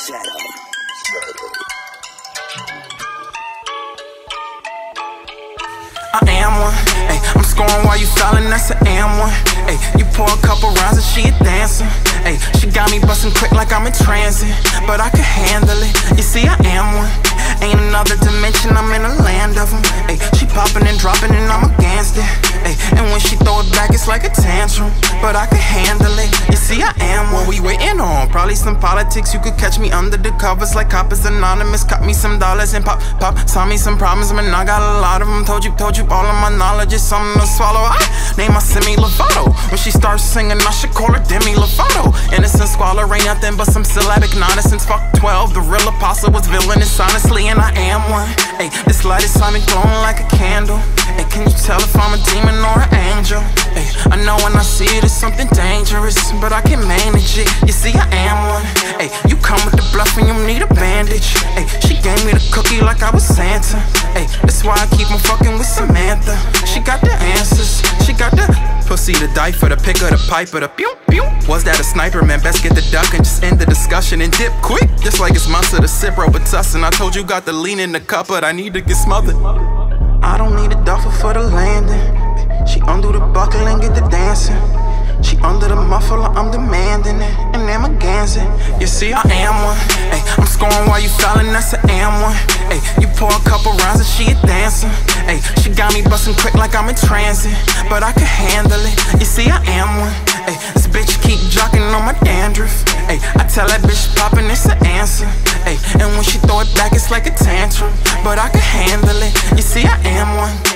I am one, ayy, I'm scoring while you fouling, that's an am one. Ayy, you pour a couple rounds and she a dancing. Ayy, she got me bustin' quick like I'm in transit, but I can handle it. You see, I am one. Ain't another dimension, I'm in a land of them. Ayy, she poppin' and droppin' and I'm a gangster. Ayy, and when she throw it back, it's like a tantrum, but I can handle it. You see, I am what we waiting on. Probably some politics, you could catch me under the covers like Coppers Anonymous. Cut me some dollars and pop, saw me some problems, man, I got a lot of them. Told you, all of my knowledge is something to swallow. I name my Semi Lovato. When she starts singing, I should call her Demi Lovato. Innocent squalor ain't nothing but some syllabic nonsense. Fuck 12, the real apostle was villainous, honestly, and I am one. Ayy, this light is shining, glowing like a candle. Ayy, can you tell if I'm a demon or an angel? Ayy, I know when I see it, it's something dangerous, but I can manage it. You see, I am one. Ayy, you come with the bluff and you need a bandage. Ayy, she gave me the cookie like I was Santa. Ayy, that's why I keep on fucking with Samantha. She got the answers, she got the pussy to die for, the pick of the pipe or the pew pew. Was that a sniper, man? Best get the duck and just end the discussion and dip quick. Just like it's months of the sip, Robitussin. I told you got the lean in the cup, but I need to get smothered. I don't need a duffel for the landing. She undo the buckle and get the dancing. She under the muffler, I'm demanding it, and I'm a gansing. You see, I am one. Ay, I'm scoring while you fouling, that's an am one. Ay, you pour a couple rounds and she a dancing. Ay, she got me bustin' quick like I'm in transit, but I can handle it. You see, I am one. Ay, this bitch keep jocking on my dandruff. Ay, I tell that bitch poppin', it's an answer. Ay, and when she throw it back, it's like a tantrum, but I can handle it. You see, I am one.